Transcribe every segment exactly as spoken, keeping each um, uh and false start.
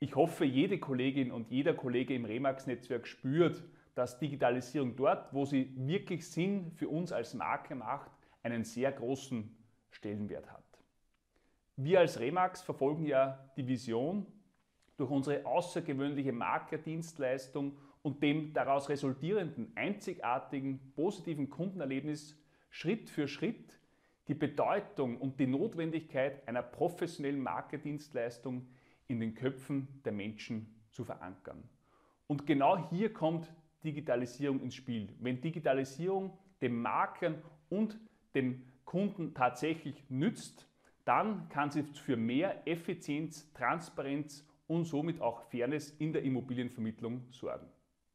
Ich hoffe, jede Kollegin und jeder Kollege im Remax-Netzwerk spürt, dass Digitalisierung dort, wo sie wirklich Sinn für uns als Marke macht, einen sehr großen Stellenwert hat. Wir als Remax verfolgen ja die Vision, durch unsere außergewöhnliche Maklerdienstleistung und dem daraus resultierenden einzigartigen positiven Kundenerlebnis Schritt für Schritt die Bedeutung und die Notwendigkeit einer professionellen Maklerdienstleistung in den Köpfen der Menschen zu verankern. Und genau hier kommt Digitalisierung ins Spiel. Wenn Digitalisierung den Maklern und dem Kunden tatsächlich nützt, dann kann sie für mehr Effizienz, Transparenz und somit auch Fairness in der Immobilienvermittlung sorgen.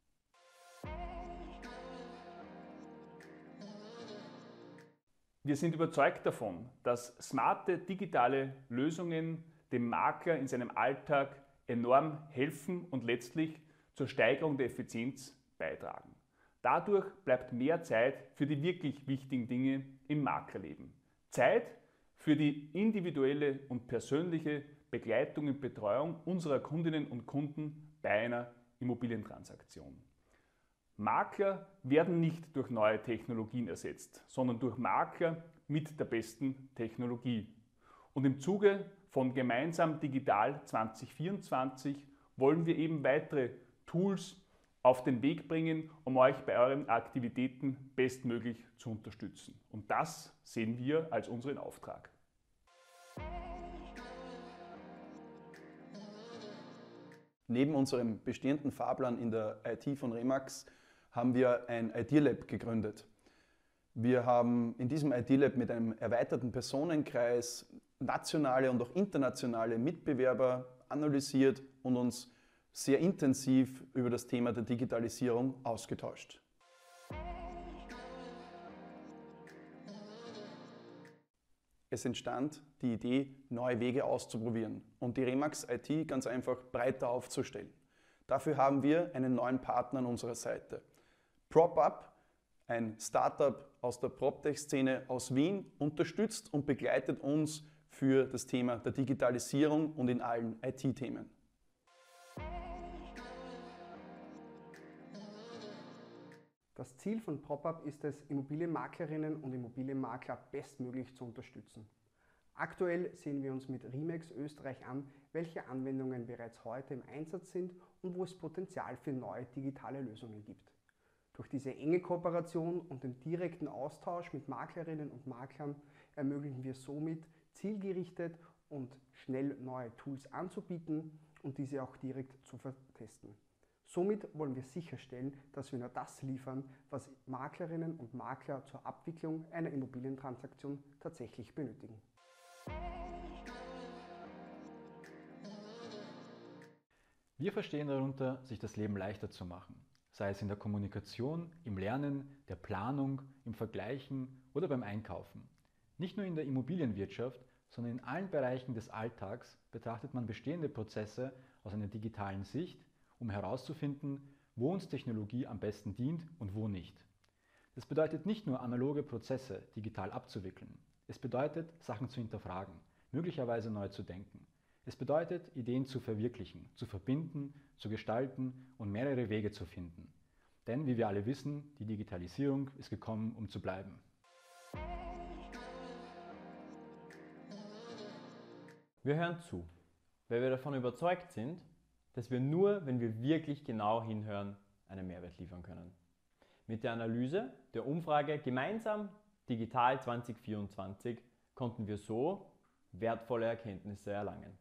Wir sind überzeugt davon, dass smarte digitale Lösungen dem Makler in seinem Alltag enorm helfen und letztlich zur Steigerung der Effizienz beitragen. Dadurch bleibt mehr Zeit für die wirklich wichtigen Dinge im Maklerleben. Zeit für die individuelle und persönliche Begleitung und Betreuung unserer Kundinnen und Kunden bei einer Immobilientransaktion. Makler werden nicht durch neue Technologien ersetzt, sondern durch Makler mit der besten Technologie. Und im Zuge von Gemeinsam Digital zwanzig vierundzwanzig wollen wir eben weitere Tools auf den Weg bringen, um euch bei euren Aktivitäten bestmöglich zu unterstützen. Und das sehen wir als unseren Auftrag. Neben unserem bestehenden Fahrplan in der I T von Remax haben wir ein I T-Lab gegründet. Wir haben in diesem I T-Lab mit einem erweiterten Personenkreis nationale und auch internationale Mitbewerber analysiert und uns sehr intensiv über das Thema der Digitalisierung ausgetauscht. Es entstand die Idee, neue Wege auszuprobieren und die Remax I T ganz einfach breiter aufzustellen. Dafür haben wir einen neuen Partner an unserer Seite. PropUp, ein Startup aus der PropTech-Szene aus Wien, unterstützt und begleitet uns für das Thema der Digitalisierung und in allen I T-Themen. Das Ziel von PropUp ist es, Immobilienmaklerinnen und Immobilienmakler bestmöglich zu unterstützen. Aktuell sehen wir uns mit Remax Österreich an, welche Anwendungen bereits heute im Einsatz sind und wo es Potenzial für neue digitale Lösungen gibt. Durch diese enge Kooperation und den direkten Austausch mit Maklerinnen und Maklern ermöglichen wir somit, zielgerichtet und schnell neue Tools anzubieten und diese auch direkt zu vertesten. Somit wollen wir sicherstellen, dass wir nur das liefern, was Maklerinnen und Makler zur Abwicklung einer Immobilientransaktion tatsächlich benötigen. Wir verstehen darunter, sich das Leben leichter zu machen, sei es in der Kommunikation, im Lernen, der Planung, im Vergleichen oder beim Einkaufen. Nicht nur in der Immobilienwirtschaft, sondern in allen Bereichen des Alltags betrachtet man bestehende Prozesse aus einer digitalen Sicht, um herauszufinden, wo uns Technologie am besten dient und wo nicht. Das bedeutet nicht nur, analoge Prozesse digital abzuwickeln. Es bedeutet, Sachen zu hinterfragen, möglicherweise neu zu denken. Es bedeutet, Ideen zu verwirklichen, zu verbinden, zu gestalten und mehrere Wege zu finden. Denn, wie wir alle wissen, die Digitalisierung ist gekommen, um zu bleiben. Wir hören zu, weil wir davon überzeugt sind, dass wir nur, wenn wir wirklich genau hinhören, einen Mehrwert liefern können. Mit der Analyse der Umfrage Gemeinsam Digital zwanzig vierundzwanzig konnten wir so wertvolle Erkenntnisse erlangen.